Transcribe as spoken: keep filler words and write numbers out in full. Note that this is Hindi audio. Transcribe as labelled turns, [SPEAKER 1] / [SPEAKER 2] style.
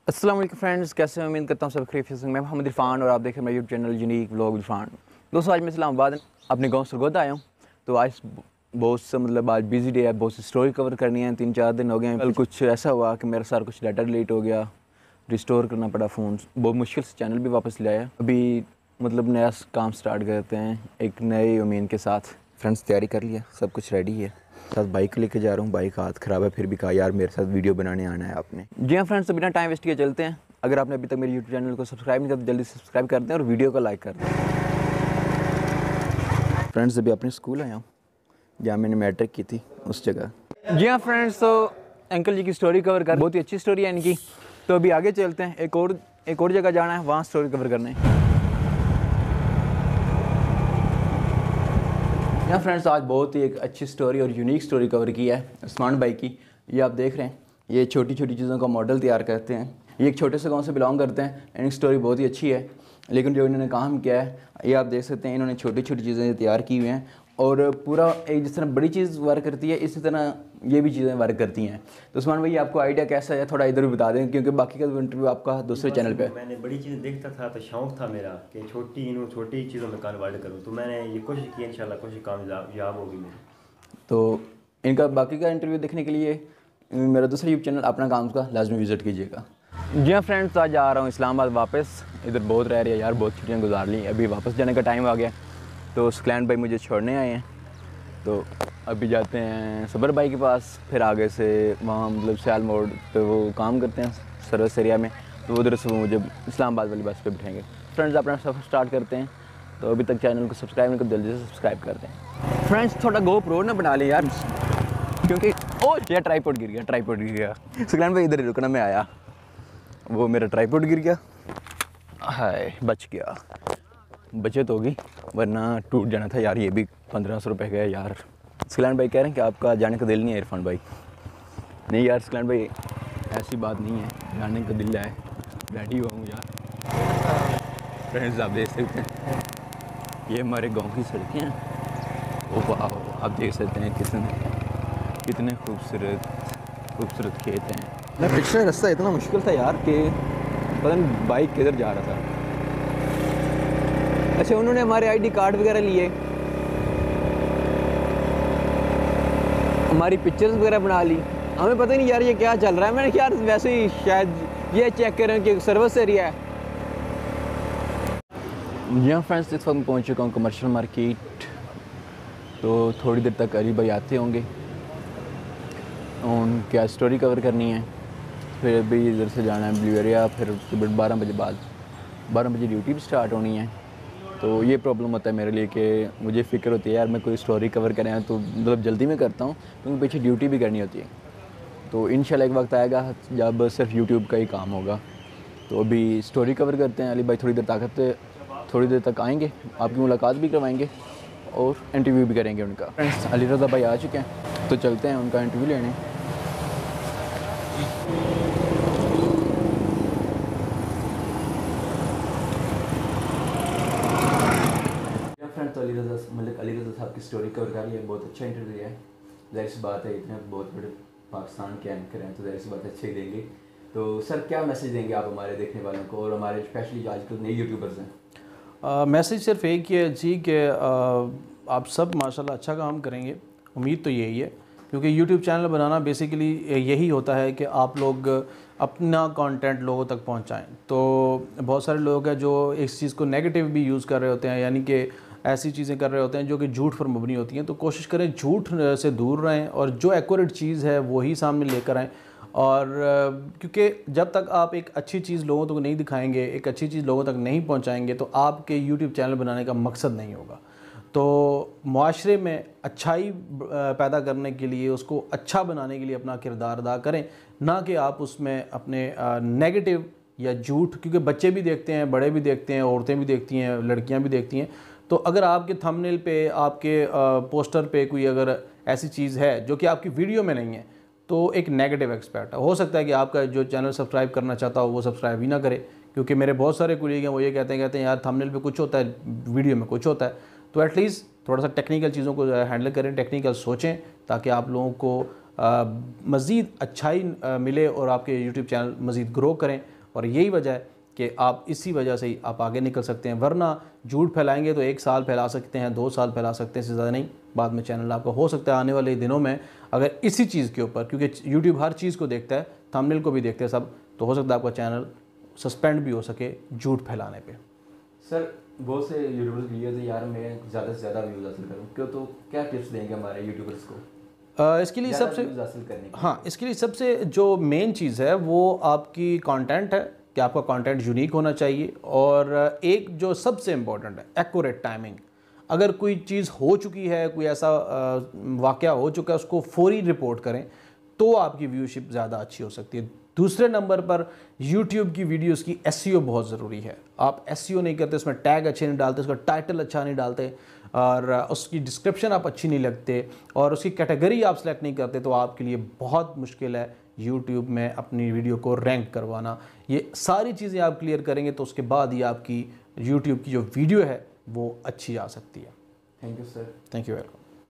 [SPEAKER 1] अस्सलाम वालेकुम फ्रेंड्स, कैसे हैं? उम्मीद करता हूँ सब खैरियत से। मैं मोहम्मद इरफान और आप देख रहे हैं मेरा YouTube channel unique vlog Irfan. दोस्तों, आज मैं इस्लामाबाद अपने गांव सरगोदा आया हूँ। तो आज बहुत से मतलब आज बिजी डे है, बहुत सी स्टोरी कवर करनी है। तीन चार दिन हो गए हैं। कल कुछ ऐसा हुआ कि मेरे साथ कुछ डाटा डिलीट हो गया, रिस्टोर करना पड़ा फ़ोन। बहुत मुश्किल से चैनल भी वापस लाया। अभी मतलब नया काम स्टार्ट करते हैं एक नए उम्मीद के साथ। फ्रेंड्स, तैयारी कर लिया, सब कुछ रेडी है। साथ बाइक लेके जा रहा हूँ, बाइक हाथ ख़राब है, फिर भी कहा यार मेरे साथ वीडियो बनाने आना है आपने। जी हाँ फ्रेंड्स, तो बिना टाइम वेस्ट किए चलते हैं। अगर आपने अभी तक मेरे यूट्यूब चैनल को सब्सक्राइब नहीं किया तो जल्दी सब्सक्राइब कर दें और वीडियो को लाइक कर दें। फ्रेंड्स, अभी अपने स्कूल आया हूँ जहाँ मैंने मैट्रिक की थी, उस जगह। जी हाँ फ्रेंड्स, तो अंकल जी की स्टोरी कवर कर, बहुत ही अच्छी स्टोरी है इनकी। तो अभी आगे चलते हैं, एक और एक और जगह जाना है, वहाँ स्टोरी कवर करने। यहाँ फ्रेंड्स, आज बहुत ही एक अच्छी स्टोरी और यूनिक स्टोरी कवर की है उस्मान भाई की। ये आप देख रहे हैं, ये छोटी छोटी चीज़ों का मॉडल तैयार करते हैं। ये एक छोटे से गांव से बिलोंग करते हैं। इनकी स्टोरी बहुत ही अच्छी है, लेकिन जो इन्होंने काम किया है ये आप देख सकते हैं। इन्होंने छोटी छोटी चीज़ें तैयार की हुई हैं और पूरा एक जिस तरह बड़ी चीज़ वर्क करती है इसी तरह ये भी चीज़ें वर्क करती हैं। तो उस्मान भाई, आपको आइडिया कैसा है थोड़ा इधर भी बता दें, क्योंकि बाकी का इंटरव्यू आपका दूसरे चैनल पे।
[SPEAKER 2] मैंने बड़ी चीज़ें देखता था तो शौक़ था मेरा कि छोटी इन छोटी चीज़ों में कन्वर्ट करूँ। तो मैंने ये कोशिश की, इंशाल्लाह कोशिश कामयाब होगी मेरी।
[SPEAKER 1] तो इनका बाकी का इंटरव्यू देखने के लिए मेरा दूसरा यूट्यूब चैनल अपना काम का लाजमी विज़िट कीजिएगा। जी हाँ फ्रेंड्स, आज जा रहा हूँ इस्लामाबाद वापस। इधर बहुत रह रही है यार, बहुत छुट्टियाँ गुजार ली, अभी वापस जाने का टाइम आ गया। तो स्क्लैन भाई मुझे छोड़ने आए हैं, तो अभी जाते हैं सबर भाई के पास, फिर आगे से वहाँ मतलब सयाल मोड़ पे वो काम करते हैं सर्विस एरिया में। तो उधर से वो मुझे इस्लामाबाद वाली बस पे बिठाएंगे। फ्रेंड्स, अपना सफ़र स्टार्ट करते हैं। तो अभी तक चैनल को सब्सक्राइब नहीं कर, जल्दी से सब्सक्राइब कर दें। फ्रेंड्स, थोड़ा गो प्रो ना बना लें यार, क्योंकि ओ यार ट्राईपॉड गिर गया, ट्राईपॉड गिर गया। स्क्लैन भाई इधर ही रुकना, मैं आया, वो मेरा ट्राईपॉड गिर गया। हाय, बच गया, बचत होगी, वरना टूट जाना था यार। ये भी पंद्रह सौ रुपये गया यार। स्क्लैन भाई कह रहे हैं कि आपका जाने का दिल नहीं है इरफान भाई। नहीं यार स्क्लैन भाई, ऐसी बात नहीं है, जाने का दिल है, रेडी हुआ हूँ यार। फ्रेंड्स, आप देख सकते हैं ये हमारे गांव की सड़कें हैं। ओ वाह, आप देख सकते हैं कितने कितने खूबसूरत खूबसूरत खेत हैं। मैं पिछले रास्ता इतना मुश्किल था यार कि पता नहीं बाइक किधर जा रहा था। अच्छा, उन्होंने हमारे आईडी कार्ड वगैरह लिए, हमारी पिक्चर्स वगैरह बना ली। हमें पता नहीं यार ये क्या चल रहा है। मैंने यार वैसे ही शायद ये चेक करें कि सर्विस एरिया है। यहाँ फ्रेंड्स, इस वक्त मैं पहुँच चुका हूँ कमर्शियल मार्केट। तो थोड़ी देर तक अली भाई आते होंगे, उनकी आज स्टोरी कवर करनी है। फिर भी इधर से जाना है ब्लू एरिया, फिर बारह बजे बाद बारह बजे ड्यूटी भी स्टार्ट होनी है। तो ये प्रॉब्लम होता है मेरे लिए कि मुझे फ़िक्र होती है यार मैं कोई स्टोरी कवर करें तो मतलब जल्दी में करता हूँ, क्योंकि पीछे ड्यूटी भी करनी होती है। तो इंशाल्लाह एक वक्त आएगा जब सिर्फ यूट्यूब का ही काम होगा। तो अभी स्टोरी कवर करते हैं। अली भाई थोड़ी देर ताकत थोड़ी देर तक आएंगे, आपकी मुलाकात भी करवाएंगे और इंटरव्यू भी करेंगे उनका। फ्रेंड्स, अली रज़ा भाई आ चुके हैं, तो चलते हैं उनका इंटरव्यू लेने। फ्रेंड्स, अली रज़ा मलिक अली रज़ा साहब की स्टोरी कवर कर रही है, बहुत अच्छा इंटरव्यू है। ज़ाहिर सी बात है, इतने बहुत बड़े पाकिस्तान के एंकर हैं तो ज़ाहिर सी बात है अच्छे ही देंगे। तो सर, क्या मैसेज देंगे आप हमारे देखने वालों को और हमारे स्पेशली जो आजकल नए यूट्यूबर्स हैं?
[SPEAKER 3] मैसेज सिर्फ एक ही है जी कि आप सब माशाल्लाह अच्छा काम करेंगे। उम्मीद तो यही है, क्योंकि यूट्यूब चैनल बनाना बेसिकली यही होता है कि आप लोग अपना कंटेंट लोगों तक पहुंचाएं। तो बहुत सारे लोग हैं जो इस चीज़ को नेगेटिव भी यूज़ कर रहे होते हैं, यानी कि ऐसी चीज़ें कर रहे होते हैं जो कि झूठ पर मबनी होती हैं। तो कोशिश करें झूठ से दूर रहें और जो एक्यूरेट चीज़ है वही सामने लेकर आएँ। और क्योंकि जब तक आप एक अच्छी चीज़ लोगों तक नहीं दिखाएंगे, एक अच्छी चीज़ लोगों तक नहीं पहुंचाएंगे, तो आपके यूट्यूब चैनल बनाने का मकसद नहीं होगा। तो मुआशरे में अच्छाई पैदा करने के लिए, उसको अच्छा बनाने के लिए अपना किरदार अदा करें, ना कि आप उसमें अपने नेगेटिव या झूठ, क्योंकि बच्चे भी देखते हैं, बड़े भी देखते हैं, औरतें भी देखती हैं, लड़कियां भी देखती हैं। तो अगर आपके थंबनेल पे, आपके पोस्टर पे कोई अगर ऐसी चीज़ है जो कि आपकी वीडियो में नहीं है, तो एक नेगेटिव एक्सपेक्ट हो सकता है कि आपका जो चैनल सब्सक्राइब करना चाहता हो वो सब्सक्राइब ही ना करे। क्योंकि मेरे बहुत सारे कोलीग हैं, वो ये कहते हैं कहते हैं यार थंबनेल पे कुछ होता है, वीडियो में कुछ होता है। तो एटलीस्ट थोड़ा सा टेक्निकल चीज़ों को हैंडल करें, टेक्निकल सोचें, ताकि आप लोगों को मज़ीद अच्छाई मिले और आपके यूट्यूब चैनल मज़ीद ग्रो करें। और यही वजह है कि आप इसी वजह से ही आप आगे निकल सकते हैं, वरना झूठ फैलाएंगे तो एक साल फैला सकते हैं, दो साल फैला सकते हैं, इससे ज़्यादा नहीं। बाद में चैनल आपका हो सकता है आने वाले दिनों में अगर इसी चीज़ के ऊपर, क्योंकि यूट्यूब हर चीज़ को देखता है, थंबनेल को भी देखते हैं सब, तो हो सकता है आपका चैनल सस्पेंड भी हो सके झूठ फैलाने पे।
[SPEAKER 1] सर बहुत से यूट्यूबर्स वीडियो थे यार मैं ज़्यादा से ज़्यादा व्यूज़ हासिल करूँ, क्यों तो क्या टिप्स देंगे हमारे यूट्यूबर्स को
[SPEAKER 3] Uh, इसके लिए सबसे
[SPEAKER 1] हासिल करने की?
[SPEAKER 3] हाँ, इसके लिए सबसे जो मेन चीज़ है वो आपकी कंटेंट है कि आपका कंटेंट यूनिक होना चाहिए, और एक जो सबसे इम्पोर्टेंट है एक्यूरेट टाइमिंग। अगर कोई चीज़ हो चुकी है, कोई ऐसा वाक़या हो चुका है, उसको फौरी रिपोर्ट करें तो आपकी व्यूशिप ज़्यादा अच्छी हो सकती है। दूसरे नंबर पर यूट्यूब की वीडियोस की एसईओ बहुत ज़रूरी है। आप एसईओ नहीं करते, उसमें टैग अच्छे नहीं डालते, उसका टाइटल अच्छा नहीं डालते, और उसकी डिस्क्रिप्शन आप अच्छी नहीं लगते, और उसकी कैटेगरी आप सेलेक्ट नहीं करते, तो आपके लिए बहुत मुश्किल है यूट्यूब में अपनी वीडियो को रैंक करवाना। ये सारी चीज़ें आप क्लियर करेंगे तो उसके बाद ही आपकी यूट्यूब की जो वीडियो है वो अच्छी आ सकती है।
[SPEAKER 1] Thank you sir.
[SPEAKER 3] Thank you welcome.